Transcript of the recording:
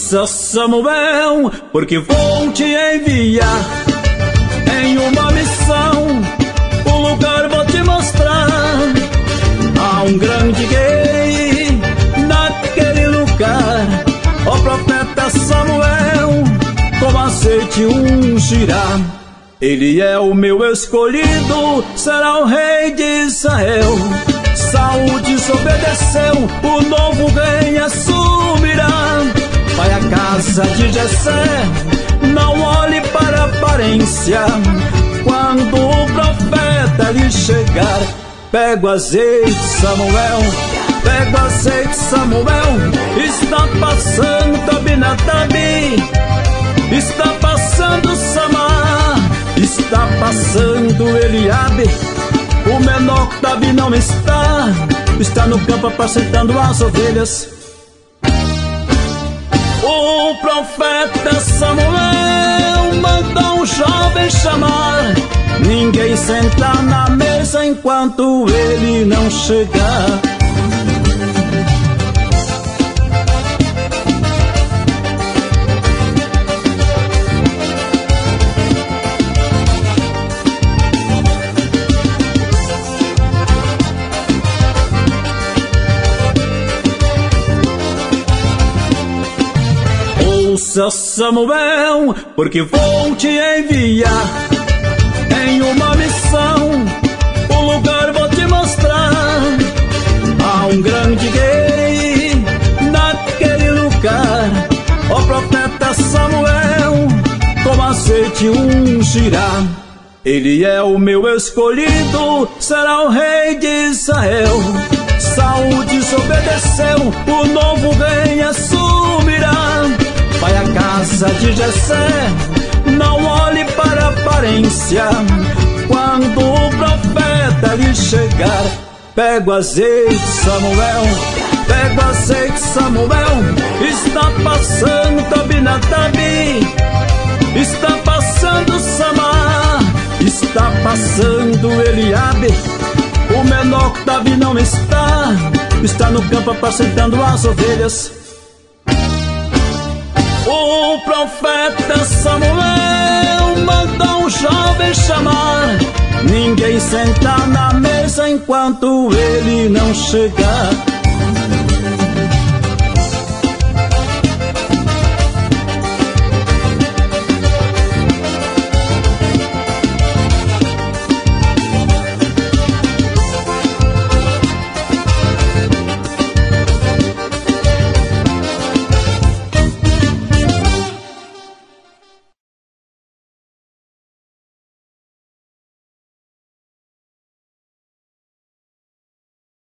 Ouça, Samuel, porque vou te enviar em uma missão. Um lugar vou te mostrar. Há um grande rei naquele lugar. O profeta Samuel com azeite ungirá. Ele é o meu escolhido, será o rei de Israel. Saul desobedeceu, o novo rei assumirá. Vai à casa de Jessé, não olhe para a aparência. Quando o profeta lhe chegar, pega o azeite, Samuel. Pega o azeite, Samuel. Está passando Tabinatabi, está passando Samar, está passando Eliabe. O menor Davi não está, está no campo apacentando as ovelhas. O profeta Samuel mandou um jovem chamar. Ninguém senta na mesa enquanto ele não chegar. Ouça, Samuel, porque vou te enviar em uma missão. Um lugar vou te mostrar. Há um grande rei naquele lugar. O profeta Samuel com azeite ungirá. Ele é o meu escolhido, será o rei de Israel. Saul desobedeceu, o novo rei assumirá. Vai à casa de Jessé, não olhe para a aparência. Quando o profeta lhe chegar, pega o azeite, Samuel. Pega o azeite, Samuel. Está passando Tabinatabi, está passando Samar, está passando Eliabe. O menor Davi não está, está no campo apacentando as ovelhas. O profeta Samuel mandou um jovem chamar. Ninguém senta na mesa enquanto ele não chegar.